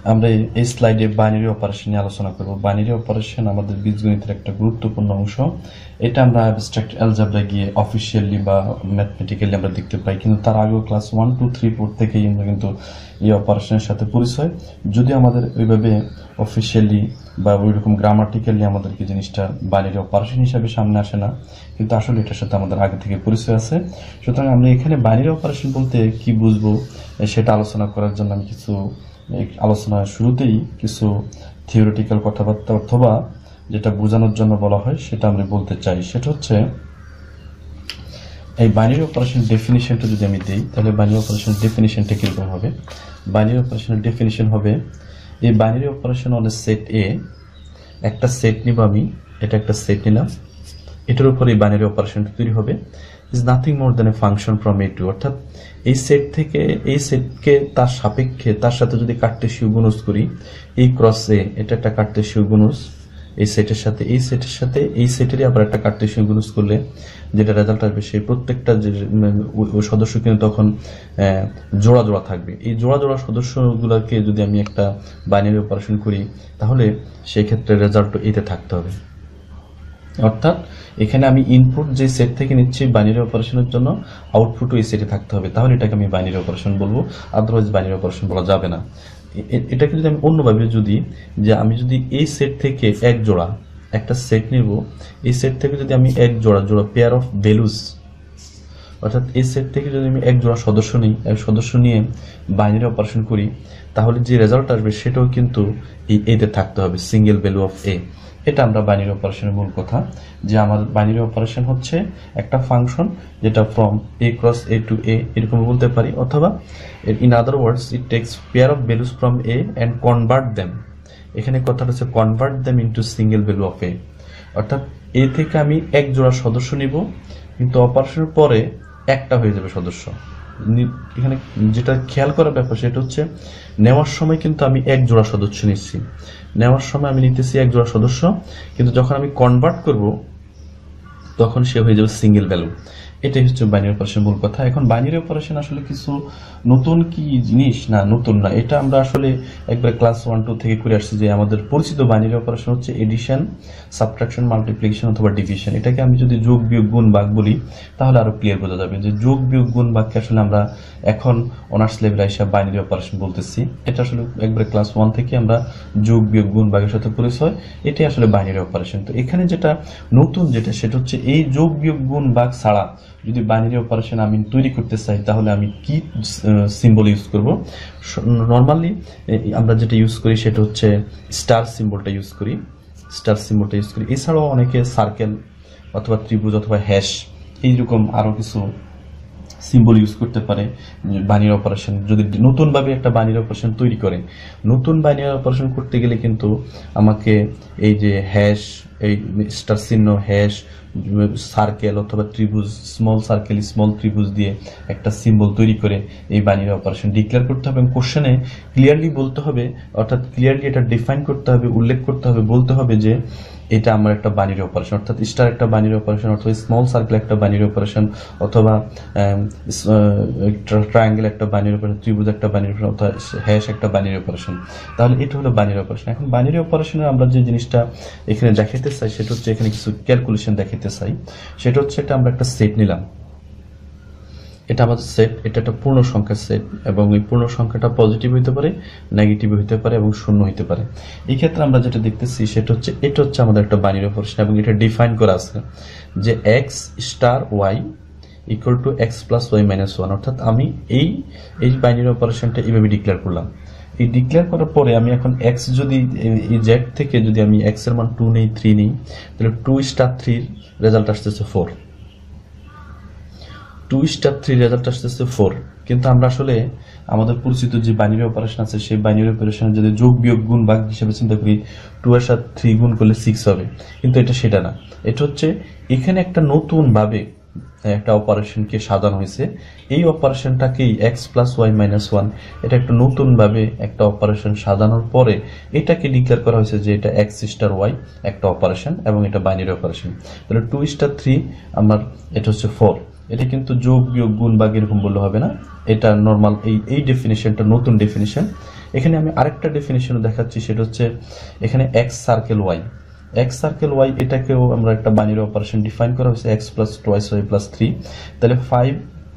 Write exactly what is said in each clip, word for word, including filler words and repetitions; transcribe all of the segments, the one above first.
আমরা এই স্লাইডে বাইনারি অপারেশন নিয়ে আলোচনা করব। বাইনারি অপারেশন আমাদের বীজগণিতের একটা গুরুত্বপূর্ণ অংশ। এটা আমরা অ্যাবস্ট্রাক্ট অ্যালজেব্রা গিয়ে অফিসিয়ালি বা ম্যাথমেটিক্যালি আমরা দেখতে পাই, কিন্তু তার আগেও class one two three four থেকেই আমরা কিন্তু এই অপারেশনের সাথে পরিচয়, যদি আমাদের ওইভাবে অফিসিয়ালি বা ওইরকম গ্রামাটিক্যালি আমাদেরকে জিনিসটা বাইনারি অপারেশন হিসাবে সামনে আসে না, কিন্তু আসলে এটার সাথে আমাদের আগে থেকে পরিচয় আছে। সুতরাং আমরা এখানে বাইনারি অপারেশন বলতে কি বুঝবো সেটা আলোচনা করার জন্য আমি কিছু আলোচনার শুরুতেই কিছু থিওরিটিক্যাল কথাবার্তা অথবা যেটা বোঝানোর জন্য বলা হয় সেটা আমরা বলতে চাই। সেটা হচ্ছে এই বাইনারি অপারেশন ডেফিনিশনটা যদি আমি দিই, তাহলে বাইনারি অপারেশনের ডেফিনিশনটা কিরকম হবে? বাইনারি অপারেশনের ডেফিনিশন হবে, এই binary operation on a set a, একটা সেট নিব আমি, এটা একটা সেট নিলাম, এটার উপর এই বাইনারি অপারেশনটা তৈরি হবে। Is nothing more than a function from a to, অর্থাৎ এই সেট থেকে এই সেটকে তার সাপেক্ষে তার সাথে যদি কার্টেসীয় গুণজ করি, এই ক্রস এ এটা একটা কার্টেসীয় গুণজ, এই সেটের সাথে এই সেটের সাথে এই সেটেরই আবার একটা কার্টেসীয় গুণজ করলে যেটা রেজাল্ট আসবে সেই প্রত্যেকটা যে সদস্য কিন্তু তখন জোড়া জোড়া থাকবে। এই জোড়া জোড়া সদস্যগুলোকে যদি আমি একটা বাইনারি অপারেশন করি, তাহলে সেই ক্ষেত্রে রেজাল্ট এতে থাকতে হবে। অর্থাৎ এখানে আমি ইনপুট যে সেট থেকে নিচ্ছি বাইনারি অপারেশনের জন্য, আউটপুটও এই সেটে থাকতে হবে, তাহলে এটাকে আমি বাইনারি অপারেশন বলবো, আদারওয়াইজ বাইনারি অপারেশন বলা যাবে না। এটাকে যদি আমি অন্যভাবে যদি, যে আমি যদি এই সেট থেকে এক জোড়া একটা সেট নিব, এই সেট থেকে যদি আমি এক জোড়া জোড়া পেয়ার অফ ভ্যালুস, অর্থাৎ এই সেট থেকে যদি আমি এক জোড়া সদস্য নিই, এক সদস্য নিয়ে বাইনারি অপারেশন করি, তাহলে যে রেজাল্ট আসবে সেটাও কিন্তু এই এতে থাকতে হবে, সিঙ্গেল ভ্যালু অফ এ। এটা আমরা বাইনারি অপারেশনের মূল কথা, যে আমার বাইনারি অপারেশন হচ্ছে একটা ফাংশন যেটা from a cross a to a এরকম বলতে পারি, অথবা in other words it takes pair of values from a and convert them. এখানে কথাটা হচ্ছে convert them into single value of a, অর্থাৎ এ থেকে আমি এক জোড়া সদস্য নিব, কিন্তু অপারেশনের পরে একটা হয়ে যাবে সদস্য। এখানে যেটা খেয়াল করার ব্যাপার সেটা হচ্ছে নেওয়ার সময় কিন্তু আমি এক জোড়া সদস্য নিচ্ছি, নেওয়ার সময় আমি নিতেছি এক জোড়া সদস্য, কিন্তু যখন আমি কনভার্ট করব তখন সে হয়ে যাবে সিঙ্গেল ভ্যালু। এটাই হচ্ছে বাইনারি অপারেশন মূল কথা। এখন বাইনারি অপারেশন আসলে কিছু নতুন কি জিনিস না, নতুন না, এটা আমরা আসলে একবার ক্লাস ওয়ান টু থেকে করে আসছি, যে আমাদের পরিচিত বাইনারি অপারেশন হচ্ছে এডিশন, সাবট্রাকশন, মাল্টিপ্লিকেশন অথবা ডিভিশন। এটাকে আমি যদি যোগ বিয়োগ গুণ ভাগ বলি তাহলে আরো ক্লিয়ার বোঝা যাবে যে যোগ বিয়োগ গুণ ভাগকে আসলে আমরা এখন অনার্স লেভেলে হিসাবে বাইনারি অপারেশন বলতেছি। এটা আসলে একবার ক্লাস ওয়ান থেকে আমরা যোগ বিয়োগ গুণ ভাগের সাথে পরিচয়, এটাই আসলে বাইনারি অপারেশন। তো এখানে যেটা নতুন যেটা সেটা হচ্ছে এই যোগ বিয়োগ গুণ ভাগ ছাড়া যদি বাইনারি অপারেশন আমি তৈরি করতে চাই, তাহলে আমি কি সিম্বল ইউজ করব? নর্মালি আমরা যেটা ইউজ করি সেটা হচ্ছে স্টার সিম্বলটা ইউজ করি, স্টার সিম্বলটা ইউজ করি। এছাড়াও অনেকে সার্কেল অথবা ত্রিভুজ অথবা হ্যাশ এইরকম আরো কিছু সিম্বল ইউজ করতে পারে বাইনারি অপারেশন যদি নতুনভাবে একটা বাইনারি অপারেশন তৈরি করে। নতুন বাইনারি অপারেশন করতে গেলে কিন্তু আমাকে এই যে হ্যাশ, এই স্টার চিহ্ন, হ্যাশ, সার্কেল অথবা ত্রিভুজ, স্মল সার্কেল স্মল ত্রিভুজ দিয়ে একটা সিম্বল তৈরি করে এই বাইনারি অপারেশন ডিক্লেয়ার করতে হবে এবং কোশ্চেনে ক্লিয়ারলি বলতে হবে, অর্থাৎ ক্লিয়ারলি এটা ডিফাইন করতে হবে, উল্লেখ করতে হবে, বলতে হবে যে এটা আমার একটা বাইনারি অপারেশন, অর্থাৎ স্টার একটা বাইনারি অপারেশন, অথবা স্মল সার্কেল একটা বাইনারি অপারেশন, অথবা ট্রায়াঙ্গেল একটা বাইনারি অপারেশন, ত্রিভুজ একটা বাইনারি অপারেশন, অথবা হ্যাশ একটা বাইনারি অপারেশন। তাহলে এটা হলো বাইনারি অপারেশন। এখন বাইনারি অপারেশনে আমরা যে জিনিসটা এখানে দেখাতে চাই সেটা হচ্ছে, এখানে কিছু ক্যালকুলেশন দেখাতে চাই, সেটা হচ্ছে এটা আমরা একটা সেট নিলাম, এটা আমাদের সেট, এটা একটা পূর্ণ সংখ্যার সেট, এবং এই পূর্ণ সংখ্যাটা পজিটিভ হইতে পারে, নেগেটিভ হইতে পারে এবং শূন্য হইতে পারে। এই ক্ষেত্রে আমরা যেটা দেখতেছি সেটা হচ্ছে এটা হচ্ছে আমাদের একটা বাইনারি অপারেশন, এবং এটা ডিফাইন করা আছে যে x star y equal to x plus y minus one, অর্থাৎ আমি এই এই বাইনারি অপারেশনটা এইভাবে ডিক্লেয়ার করলাম। এই ডিক্লেয়ার করার পরে আমি এখন এক্স যদি এই জেড থেকে যদি আমি এক্স এর মান টু নেই, থ্রি নেই, তাহলে টু স্টার থ্রির রেজাল্ট আসতেছে four, two star three result আসতেছে ফোর। কিন্তু আমরা আসলে আমাদের পরিচিত যে বাইনারি অপারেশন আছে সেই বাইনারি অপারেশন যদি যোগ বিয়োগ গুণ ভাগ হিসেবে চিন্তা করি, টু এর সাথে থ্রি গুণ করলে সিক্স হবে, কিন্তু এটা সেটা না। এটা হচ্ছে এখানে একটা নতুন ভাবে একটা অপারেশনকে সাজানো হয়েছে, এই অপারেশনটাকেই x plus y minus one, এটা একটা নতুন ভাবে একটা অপারেশন সাজানোর পরে এটাকে ডিক্লেয়ার করা হয়েছে যে এটা এক্স স্টার ওয়াই একটা অপারেশন এবং এটা বাইনারি অপারেশন। তাহলে টু স্টার থ্রি আমার এটা হচ্ছে ফোর, এটা কিন্তু যোগ বিয়োগ গুণ ভাগ এরকম বললে হবে না, এটা নর্মাল এই এই ডেফিনিশনটা নতুন ডেফিনিশন। এখানে আমি আরেকটা ডেফিনিশন দেখাচ্ছি, সেটা হচ্ছে এখানে x circle y, x circle y এটাকেও আমরা একটা বাইনারি অপারেশন ডিফাইন করা হয়েছে x plus twice y plus three. তাহলে ফাইভ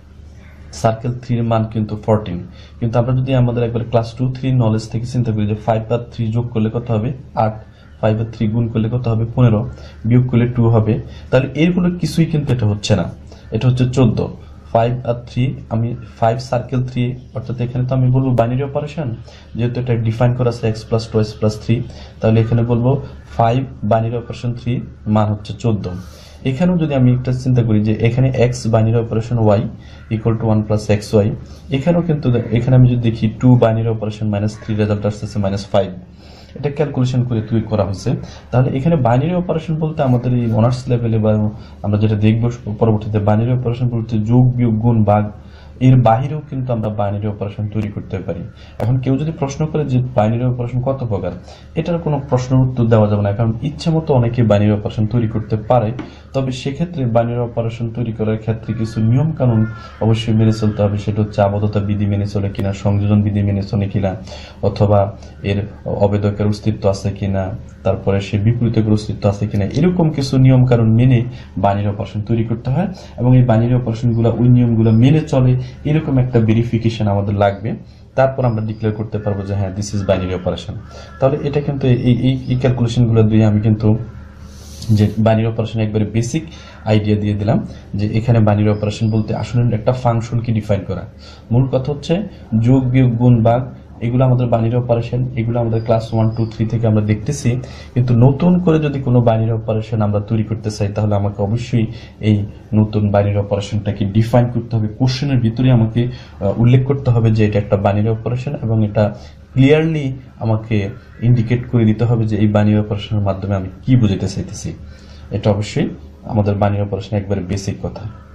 সার্কেল থ্রির মান কিন্তু ফোরটিন, কিন্তু আমরা যদি আমাদের একবার ক্লাস টু থ্রি নলেজ থেকে চিন্তা করি যে ফাইভ আর থ্রি যোগ করলে কত হবে আট, ফাইভ আর থ্রি গুণ করলে কত হবে পনেরো, বিয়োগ করলে টু হবে, তাহলে এরগুলো কিছুই কিন্তু এটা হচ্ছে না, এটা হচ্ছে চোদ্দ। ফাইভ আর থ্রি আমি ফাইভ সার্কেল থ্রি, অর্থাৎ এখানে তো আমি বলবো বাইনারি অপারেশন, যেহেতু এটা ডিফাইন করা আছে x plus twice plus three, তাহলে এখানে বলবো ফাইভ বাইনারি অপারেশন থ্রি মান হচ্ছে চোদ্দ। এখানেও যদি আমি একটা চিন্তা করি যে এখানে x binary operation y equal to one plus x y, এখানেও কিন্তু এখানে আমি যদি দেখি two binary operation minus three result আসতেছে মাইনাস ফাইভ, এটা ক্যালকুলেশন করে তৈরি করা হয়েছে। তাহলে এখানে বাইনারি অপারেশন বলতে আমাদের এই অনার্স লেভেলে বা আমরা যেটা দেখবো পরবর্তীতে, বাইনারি অপারেশন বলতে যোগ বিয়োগ গুণ ভাগ, এর বাহিরেও কিন্তু আমরা বাইনারি অপারেশন তৈরি করতে পারি। এখন কেউ যদি প্রশ্ন করে যে বাইনারি অপারেশন কত প্রকার, এটার কোনো প্রশ্নের উত্তর দেওয়া যাবে না, কারণ ইচ্ছে মতো অনেকে বাইনারি অপারেশন তৈরি করতে পারে। তবে সেক্ষেত্রে বাইনারি অপারেশন তৈরি করার ক্ষেত্রে কিছু নিয়ম কানুন অবশ্যই মেনে চলতে হবে, সেটা হচ্ছে আবদ্ধতা বিধি মেনে চলে কিনা, সংযোজন বিধি মেনে চলে কিনা, অথবা এর অবেদকের অস্তিত্ব আছে কিনা, তারপরে সে বিপরীতকের অস্তিত্ব আছে কিনা, এরকম কিছু নিয়ম কানুন মেনে বাইনারি অপারেশন তৈরি করতে হয়। এবং এই বাইনারি অপারেশনগুলো ওই নিয়মগুলো মেনে চলে এরকম একটা ভেরিফিকেশন আমাদের লাগবে, তারপর আমরা ডিক্লেয়ার করতে পারবো যে হ্যাঁ দিস ইজ বাইনারি অপারেশন। তাহলে এটা কিন্তু এই এই ক্যালকুলেশনগুলো দিয়ে আমি কিন্তু যে বাইনারি অপারেশন একবারে বেসিক আইডিয়া দিয়ে দিলাম, যে এখানে বাইনারি অপারেশন বলতে আসলে একটা ফাংশনকে ডিফাইন করা। মূল কথা হচ্ছে যোগ বিয়োগ গুণ ভাগ, এগুলো আমাদের বাইনারি অপারেশন, এগুলো আমাদের ক্লাস ওয়ান টু থ্রি থেকে আমরা দেখতেছি। কিন্তু নতুন করে যদি কোনো বাইনারি অপারেশন আমরা তৈরি করতে চাই, তাহলে আমাকে অবশ্যই এই নতুন বাইনারি অপারেশনটাকে ডিফাইন করতে হবে, কোশ্চেনের ভিতরে আমাকে উল্লেখ করতে হবে যে এটা একটা বাইনারি অপারেশন, এবং এটা ক্লিয়ারলি আমাকে ইন্ডিকেট করে দিতে হবে যে এই বাইনারি অপারেশনের মাধ্যমে আমি কি বোঝাতে চাইতেছি। এটা অবশ্যই আমাদের বাইনারি অপারেশন একবারে বেসিক কথা।